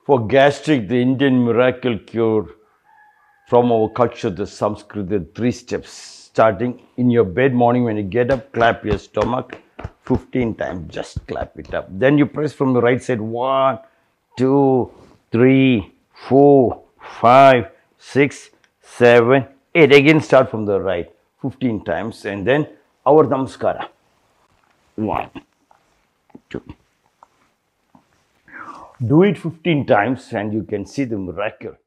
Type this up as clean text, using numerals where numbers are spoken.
For gastric, the Indian miracle cure from our culture, the Sanskrit, the 3 steps. Starting in your bed morning when you get up, clap your stomach 15 times. Just clap it up. Then you press from the right side. 1, 2, 3, 4, 5, 6, 7, 8. Again start from the right 15 times. And then our namaskara. 1, 2. Do it 15 times and you can see the miracle.